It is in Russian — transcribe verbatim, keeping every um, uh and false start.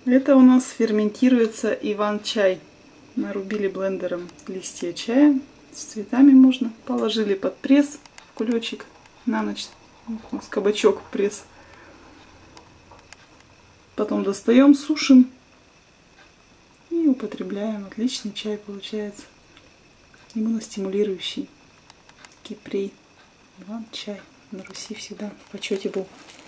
Это у нас ферментируется Иван-чай. Нарубили блендером листья чая. С цветами можно. Положили под пресс в кулечек на ночь. У нас кабачок пресс. Потом достаем, сушим и употребляем. Отличный чай получается. Иммуностимулирующий. Кипрей. Иван-чай. На Руси всегда в почете был.